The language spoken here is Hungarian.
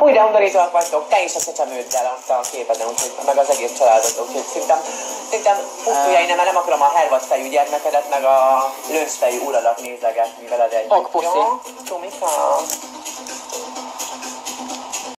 Újra undorítóak vagytok, te is a csecsemőddel ott a képeden, úgyhogy meg az egész családod, úgyhogy szerintem pusztulja, én nem akarom a hervadfejű gyermekedet, meg a lősfejű uradat nézegetni veled együtt. Ok, puszi. Jó? Tomika.